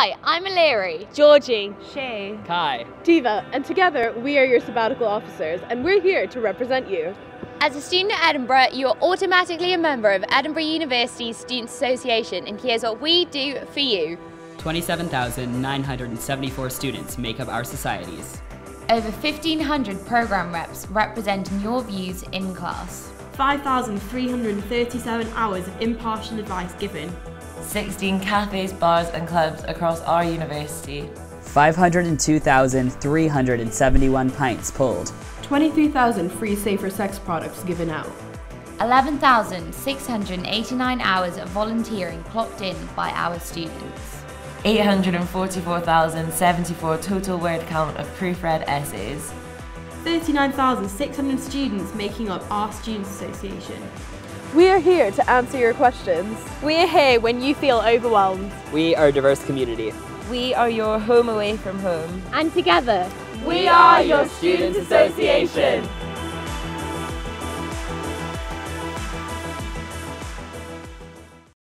Hi, I'm Illyri. Georgie, Shay, Kai, Tiva, and together we are your sabbatical officers, and we're here to represent you. As a student at Edinburgh, you are automatically a member of Edinburgh University's Students' Association, and here's what we do for you. 27,974 students make up our societies. Over 1,500 programme reps representing your views in class. 5,337 hours of impartial advice given. 16 cafes, bars and clubs across our university. 502,371 pints pulled. 23,000 free safer sex products given out. 11,689 hours of volunteering clocked in by our students. 844,074 total word count of proofread essays. 39,600 students making up our Students' Association. We are here to answer your questions. We are here when you feel overwhelmed. We are a diverse community. We are your home away from home. And together, we are your Students' Association.